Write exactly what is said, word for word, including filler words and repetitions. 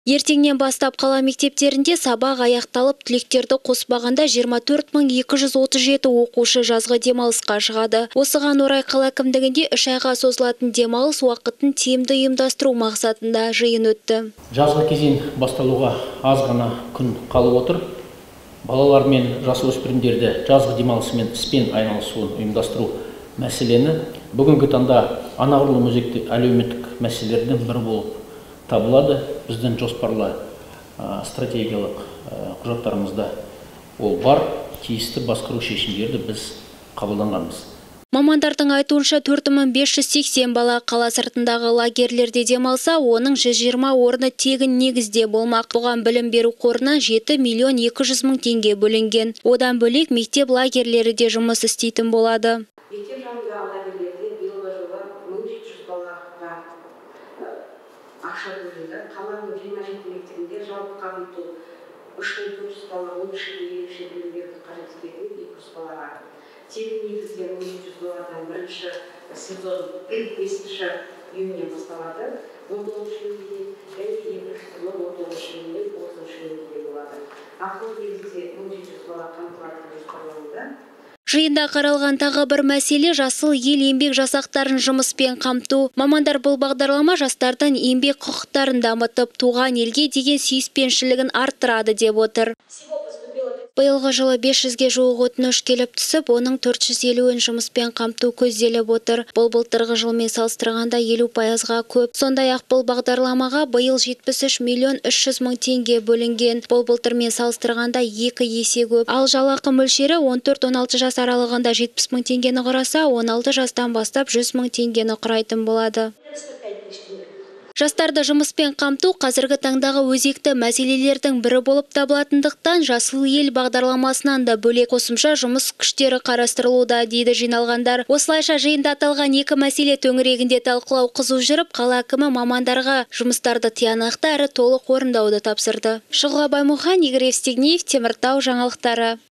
Ертеңнен бастап қала мектептерінде сабақ аяқталып, түлектерді қоспағанда жиырма төрт мың екі жүз отыз жеті оқушы жазғы демалысқа шығады. Осыған орай қала әкімдігінде үш айға созылатын демалыс уақытын тиімді ұйымдастыру мақсатында жиын өтті. Жазғы кезең басталуға аз ғана күн қалып отыр. Балалар мен жасөспірімдерді жазғы демалысымен іспен айналысуын ұйымдастыру мәселені бүгінгі таңда анағұрлым өзекті әлеуметтік мәселелердің бірі болып табылады. Біздің жоспарлы стратегиялық құжаттарымызда ол бар, тиісті басқару шешімдерді біз қабылданғанбыз. Мамандардың айтуынша төрт мың бес жүз сексен бала қала сыртындағы лагерлерде демалса, оның жүз жиырма орны тегін негізде болмақ. Бұған білім беру қорынан жеті миллион екі жүз мың теңге бөлінген. Одан бөлек мектеп лагерлері де жұмыс істейтін болады. Мектеп жанындағы лагерлерде биылғы жылы мың жеті жүз балаға ақша бөлінді. Қаланың жиырма жеті мектебінде жалпы қамту үш мың төрт жүз бала, оның ішінде ерекше білім беруді қажет ететін екі жүз балаға. Тегін негізде мың жеті жүз баладан бірінші сезон бесінші июньнен басталады. он тоғызыншы июньде және екінші сезон он тоғызыншы июньден отызыншы июньде болады. Ақылы негізде мың жеті жүз бала қамтылатын жоспарлануда. Жиында қаралған тағы бір мәселе жасыл ел еңбек жасақтарын жұмыспен қамту. Мамандар бұл бағдарлама жастардың еңбек құқықтарын дамытып, туған елге деген сүйіспеншілігін арттырады деп отыр. Биылғы жылы бес жүзге жуық өтініш келіп түсіп, оның төрт жүз елуін жұмыспен қамту көзделіп отыр. Бұл былтырғы жылмен салыстырғанда елу пайызға көп. Сондай-ақ бұл бағдарламаға биыл жетпіс үш миллион үш жүз мың теңге бөлінген. Бұл былтырмен салыстырғанда екі есе көп. Ал жалақы мөлшері он төрт он алты жас аралығында жетпіс мың теңгені құраса, он алты жастан бастап жүз мың теңгені құрайтын болады. Жастарды жұмыспен қамту қазіргі таңдағы өзекті мәселелердің бірі болып табылатындықтан жасыл ел бағдарламасынан да бөлек қосымша жұмыс күштері қарастырылуда, дейді жиналғандар. Осылайша жиында аталған екі мәселе төңірегінде талқылау қызу жүріп, қала әкімі мамандарға жұмыстарды тиянақты әрі толық орындауды тапсырды. Шұғыла Баймұхан, Игорь Евстигнеев, Теміртау жаңалықтары.